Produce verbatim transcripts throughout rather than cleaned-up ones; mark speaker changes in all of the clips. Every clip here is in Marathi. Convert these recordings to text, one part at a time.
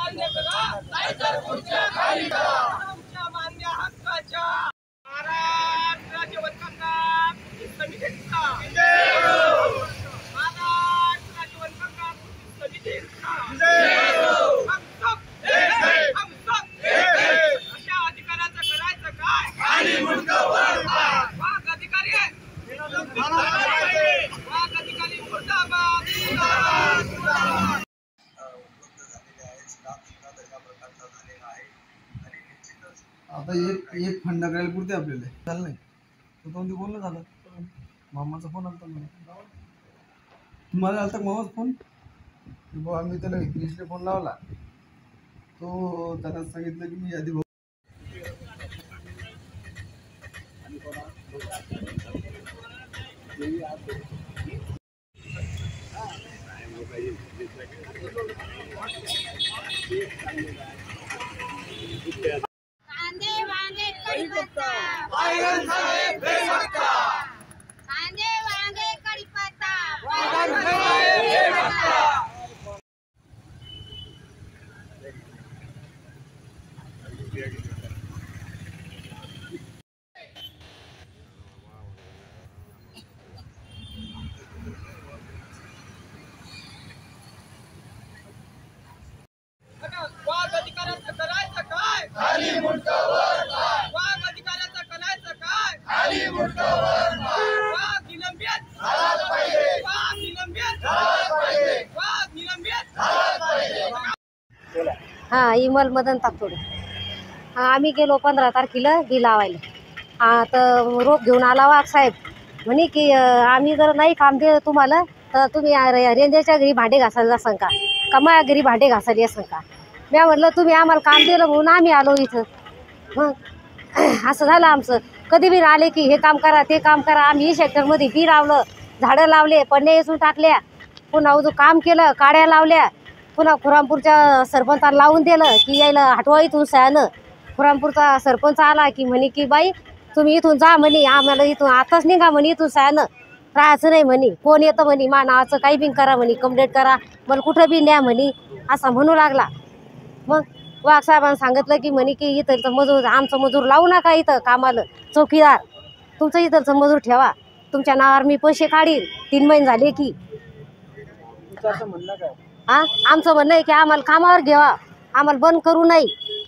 Speaker 1: मान्य करा नाहीतर पुढच्या खाली करा आमच्या मान्य हक्काच्या महाराष्ट्र राज्य वनकर्ता समितीचा जय हो महाराष्ट्र राज्य वनकर्ता समितीचा जय हो हम सब एक है हम सब एक है अशा अधिकाराचं करायचं काय खाली मुंडकं वर पाड वाघ अधिकारी वाघ अधिकारी मुर्दाबाद मुर्दाबाद मुर्दाबाद
Speaker 2: आता एक एक फंड करायला पुरते आपल्याला चाल नाही तो कोणती बोलणं झालं मामाचा फोन आलता मला तुम्हाला आलता मामाचा फोन बघ आम्ही त्याला विक्रीसला फोन लावला तो त्याला सांगितलं की मी आधी
Speaker 3: कांदे वांगे कढीपत्ता
Speaker 1: बायगन साहेब बेपत्ता
Speaker 3: कांदे वांगे कढीपत्ता
Speaker 1: बायगन साहेब बेपत्ता वाघ अधिकाराचं करायचं काय खाली मुंडकं वर पाड वाघ अधिकाराचं करायचं काय खाली मुंडकं वर पाड वाघ निलंबित झालाच पाहिजे वाघ निलंबित झालाच पाहिजे वाघ निलंबित झालाच पाहिजे।
Speaker 4: हां इमल मदन ताकतोडे हां आम्ही गेलो पंधरा तारखेला बी लावायला हां तर रोप घेऊन आला वाघ साहेब म्हणे की आम्ही जर नाही काम दिलं तुम्हाला तर तुम्ही रेंजेच्या घरी भांडे घासायला जासाल का का माझ्या घरी भांडे घासायला येसाल का मी म्हटलं तुम्ही आम्हाला काम दिलं म्हणून आम्ही आलो इथं मग असं झालं आमचं कधी बी आले की हे काम करा ते काम करा आम्ही सेक्टरमध्ये बी लावलं झाडं लावले पन्ने वेचून टाकल्या पुन्हा अजून काम केलं काड्या लावल्या पुन्हा खुरामपूरच्या सरपंचाला लावून दिलं की यायला हटवा इथून सयानं खुरामपूरचा सरपंच आला की म्हणे की बाई तुम्ही इथून जा म्हणे आम्हाला इथून आताच निघा म्हणे इथून सयानं राहायचं नाही म्हणे कोण येतं म्हणे मा नावाचं काही बी करा म्हणे कंप्लेंट करा मला कुठं बी न्या म्हणे असा म्हणू लागला मग वाघ साहेबांनी सांगितलं की म्हणे की इथलचं मजूर आमचं मजूर लावू नका इथं कामाला चौकीदार तुमचं इथलचं मजूर ठेवा तुमच्या नावावर मी पैसे काढीन तीन महिने झाले की हां आमचं म्हणणं आहे की आम्हाला कामावर घ्यावा आम्हाला बंद करू नये।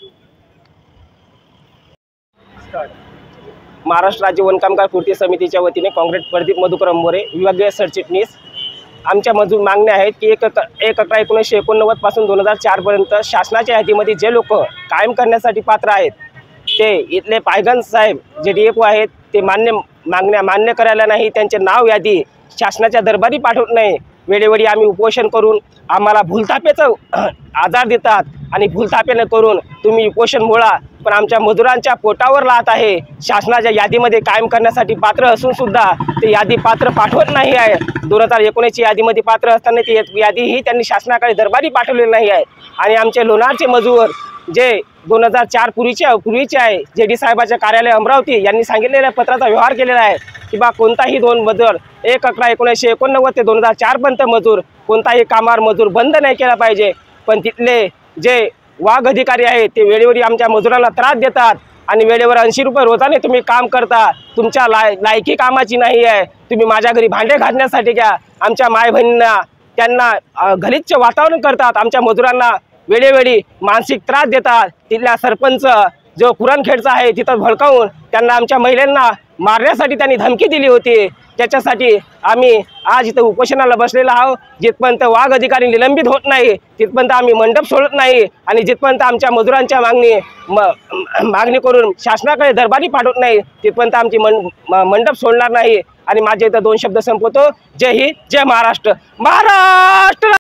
Speaker 5: महाराष्ट्र राज्य वनकामगार कृती समितीच्या वतीने काँग्रेस प्रदीप मधुकर अंबोरे विभागीय सरचिटणीस आमच्या मजूर मागण्या आहेत की एक एक अकरा एकोणीसशे एकोणनव्वद पासून दोन हजार चार पर्यंत शासनाच्या यादीमध्ये जे लोक कायम करण्यासाठी पात्र आहेत ते इथले पायगन साहेब जे डी एफ ओ आहेत ते मान्य मागण्या मान्य करायला नाही त्यांचे नाव यादी शासनाच्या दरबारी पाठवत नाही वेळोवेळी आम्ही उपोषण करून आम्हाला भूलथापेचं आजार देतात आणि भूलथापेनं करून तुम्ही उपोषण मोडा पण आमच्या मजुरांच्या पोटावर लात आहे शासनाच्या यादीमध्ये कायम करण्यासाठी पात्र असून सुद्धा ते यादी पात्र पाठवत नाही आहे दोन हजार एकोणीसची यादीमध्ये पात्र असताना ती यादीही त्यांनी शासनाकडे दरबारी पाठवलेली नाही आहे आणि आमचे लोणारचे मजूर जे दोन हजार चार पूर्वीचे पूर्वीचे आहे जे डी साहेबाच्या कार्यालय अमरावती यांनी सांगितलेल्या पत्राचा व्यवहार केलेला आहे की बा कोणताही दोन मजूर एक अकरा एकोणीसशे एकोणनव्वद ते दोन हजार चारपर्यंत मजूर कोणताही कामावर मजूर बंद नाही केला पाहिजे पण तिथले जे वाघ अधिकारी आहेत ते वेळेवर आमच्या मजुरांना त्रास देतात आणि वेळेवर ऐंशी रुपये रोजाने तुम्ही काम करता तुमच्या लाय लायकी कामाची नाही आहे तुम्ही माझ्या घरी भांडे घालण्यासाठी घ्या आमच्या माय बहिणींना त्यांना गलिच्छ वातावरण करतात आमच्या मजुरांना वेळोवेळी मानसिक त्रास देतात तिथल्या सरपंच जो कुरणखेडचा आहे तिथं भडकावून त्यांना आमच्या महिलांना मारण्यासाठी त्यांनी धमकी दिली होती त्याच्यासाठी आम्ही आज इथं उपोषणाला बसलेला आहोत जिथपर्यंत वाघ अधिकारी निलंबित होत नाही तिथपर्यंत आम्ही मंडप सोडत नाही आणि जिथपर्यंत आमच्या मजुरांच्या मागणी मागणी करून शासनाकडे दरबारी पाठवत नाही तिथपर्यंत आमची मंडप सोडणार नाही आणि माझे इथं दोन शब्द संपवतो जय हिंद जय महाराष्ट्र महाराष्ट्र।